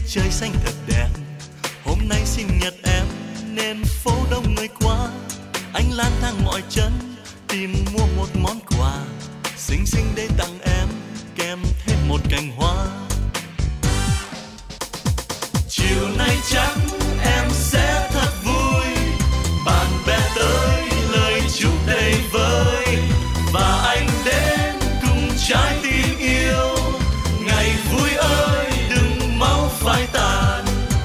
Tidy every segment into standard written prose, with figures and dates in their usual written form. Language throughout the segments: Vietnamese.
trời xanh thật đẹp. Hôm nay sinh nhật em nên phố đông người quá. Anh lang thang mọi chân tìm mua một món quà xinh xinh để tặng em, kèm thêm một cành hoa. Chiều nay chắc em sẽ thật vui, bạn bè tới lời chúc đầy vơi, và anh đến cùng trái tim yêu. Ngày vui ơi đừng mau phai tàn.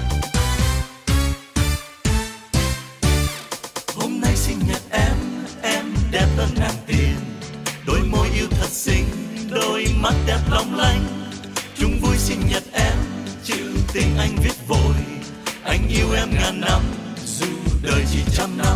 Hôm nay sinh nhật em đẹp hơn ngàn tiền. Đôi môi yêu thật xinh, đôi mắt đẹp long lanh. Chung vui sinh nhật em, chữ tình anh viết vội. Anh yêu em ngàn năm, dù đời chỉ 100 năm.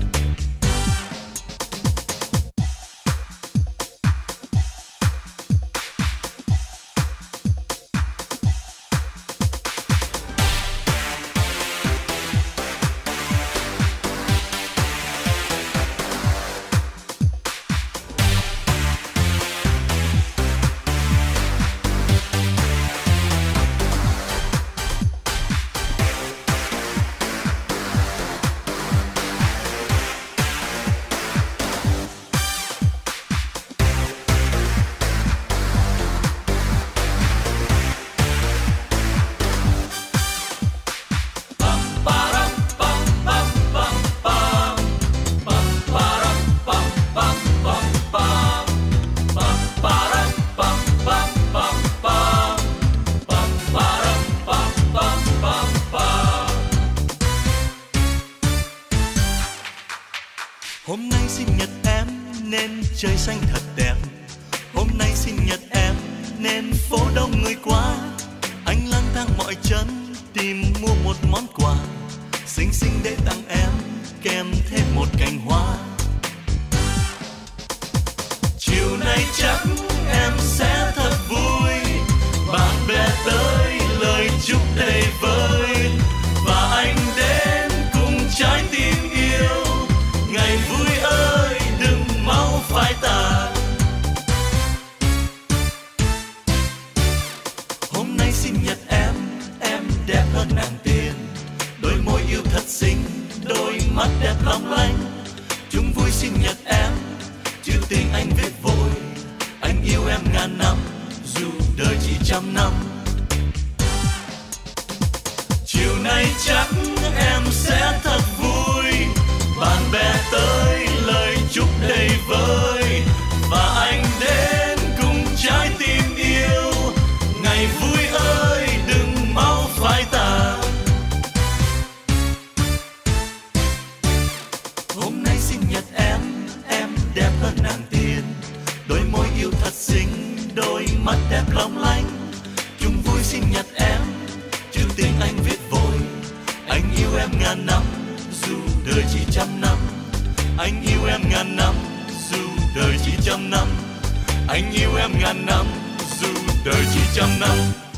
Hôm nay sinh nhật em nên trời xanh thật đẹp. Hôm nay sinh nhật em nên phố đông người quá. Anh lang thang mọi chân tìm mua một món quà xinh xinh để tặng em, kèm thêm một cành hoa. Chiều nay chắc em sẽ thật vui, bạn bè tới lời chúc đầy vơi, và anh đến cùng trái tim yêu. Ngày vui ơi đừng mau phai tàn. Hôm nay sinh nhật em đẹp hơn ngàn tiền. Đôi môi yêu thật xinh, đôi mắt đẹp long lanh. Chung vui sinh nhật em, chữ tình anh viết vội. Anh yêu em ngàn năm, dù đời chỉ 100 năm. Chiều nay chắc em sẽ thật vui, bạn bè tới lời chúc đầy vơi, và anh đến cùng trái tim yêu. Ngày vui ơi đừng mau phai tàn. Hôm nay sinh nhật em đẹp hơn ngàn tiền. Đôi môi yêu thật xinh, đôi mắt đẹp long lanh. Chung vui sinh nhật em, chữ tình anh viết vội. Anh yêu em ngàn năm, dù đời chỉ 100 năm. Anh yêu em ngàn năm, dù đời chỉ 100 năm. Anh yêu em ngàn năm, dù đời chỉ 100 năm.